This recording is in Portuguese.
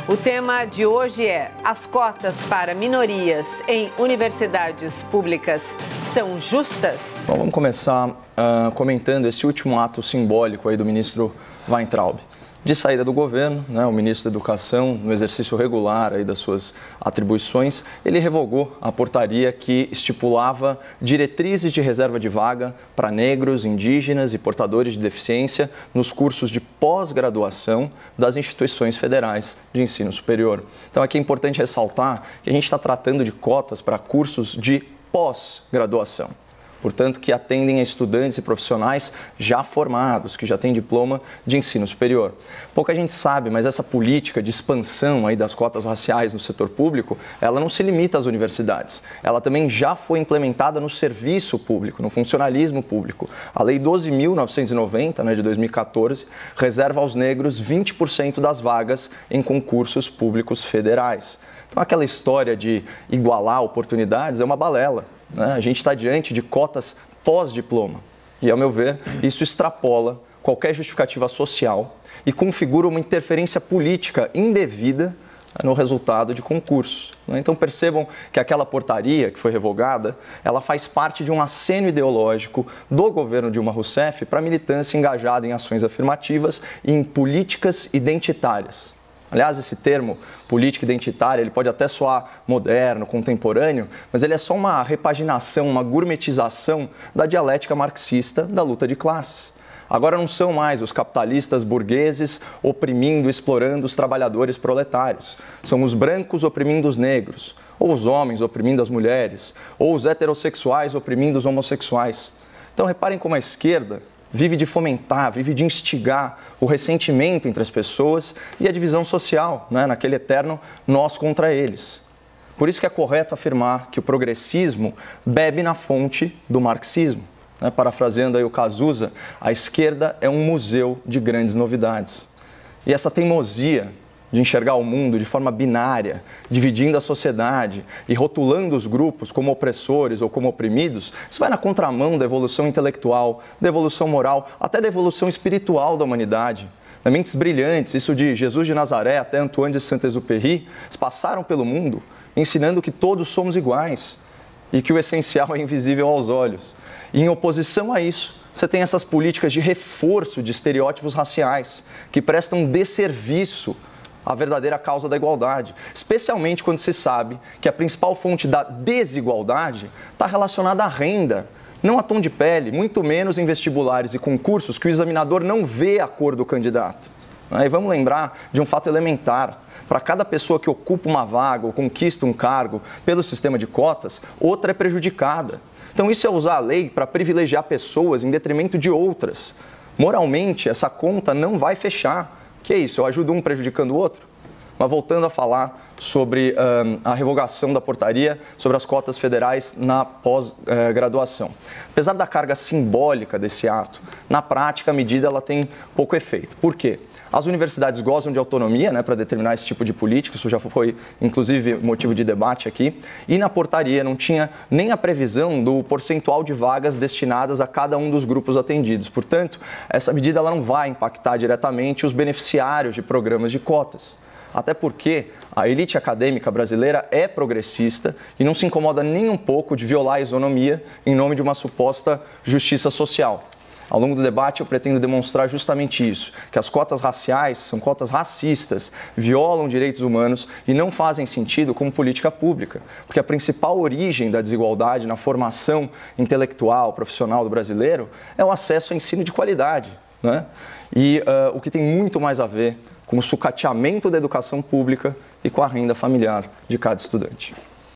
O tema de hoje é: as cotas para minorias em universidades públicas são justas? Bom, vamos começar comentando esse último ato simbólico aí do ministro Weintraub. De saída do governo, o ministro da Educação, no exercício regular aí das suas atribuições, ele revogou a portaria que estipulava diretrizes de reserva de vaga para negros, indígenas e portadores de deficiência nos cursos de pós-graduação das instituições federais de ensino superior. Então, aqui é importante ressaltar que a gente está tratando de cotas para cursos de pós-graduação. Portanto, que atendem a estudantes e profissionais já formados, que já têm diploma de ensino superior. Pouca gente sabe, mas essa política de expansão aí das cotas raciais no setor público, ela não se limita às universidades. Ela também já foi implementada no serviço público, no funcionalismo público. A Lei 12.990, de 2014, reserva aos negros 20% das vagas em concursos públicos federais. Então, aquela história de igualar oportunidades é uma balela. A gente está diante de cotas pós-diploma e, ao meu ver, isso extrapola qualquer justificativa social e configura uma interferência política indevida no resultado de concursos. Então percebam que aquela portaria que foi revogada, ela faz parte de um aceno ideológico do governo Dilma Rousseff para a militância engajada em ações afirmativas e em políticas identitárias. Aliás, esse termo, política identitária, ele pode até soar moderno, contemporâneo, mas ele é só uma repaginação, uma gourmetização da dialética marxista da luta de classes. Agora não são mais os capitalistas burgueses oprimindo, explorando os trabalhadores proletários. São os brancos oprimindo os negros, ou os homens oprimindo as mulheres, ou os heterossexuais oprimindo os homossexuais. Então reparem como a esquerda vive de fomentar, vive de instigar o ressentimento entre as pessoas e a divisão social, naquele eterno nós contra eles. Por isso que é correto afirmar que o progressismo bebe na fonte do marxismo. Parafraseando aí o Cazuza, a esquerda é um museu de grandes novidades. E essa teimosia de enxergar o mundo de forma binária, dividindo a sociedade e rotulando os grupos como opressores ou como oprimidos, isso vai na contramão da evolução intelectual, da evolução moral, até da evolução espiritual da humanidade. Mentes brilhantes, isso de Jesus de Nazaré até Antoine de Saint-Exupéry, passaram pelo mundo ensinando que todos somos iguais e que o essencial é invisível aos olhos. E em oposição a isso, você tem essas políticas de reforço de estereótipos raciais que prestam desserviço a verdadeira causa da igualdade, especialmente quando se sabe que a principal fonte da desigualdade está relacionada à renda, não a tom de pele, muito menos em vestibulares e concursos que o examinador não vê a cor do candidato. E vamos lembrar de um fato elementar: para cada pessoa que ocupa uma vaga ou conquista um cargo pelo sistema de cotas, outra é prejudicada. Então isso é usar a lei para privilegiar pessoas em detrimento de outras. Moralmente, essa conta não vai fechar. Que é isso? Eu ajudo um prejudicando o outro? Mas voltando a falar sobre a revogação da portaria sobre as cotas federais na pós-graduação. Apesar da carga simbólica desse ato, na prática a medida ela tem pouco efeito. Por quê? As universidades gozam de autonomia para determinar esse tipo de política, isso já foi inclusive motivo de debate aqui, e na portaria não tinha nem a previsão do percentual de vagas destinadas a cada um dos grupos atendidos. Portanto, essa medida ela não vai impactar diretamente os beneficiários de programas de cotas. Até porque a elite acadêmica brasileira é progressista e não se incomoda nem um pouco de violar a isonomia em nome de uma suposta justiça social. Ao longo do debate, eu pretendo demonstrar justamente isso, que as cotas raciais são cotas racistas, violam direitos humanos e não fazem sentido como política pública, porque a principal origem da desigualdade na formação intelectual, profissional do brasileiro é o acesso ao ensino de qualidade, E o que tem muito mais a ver com o sucateamento da educação pública e com a renda familiar de cada estudante.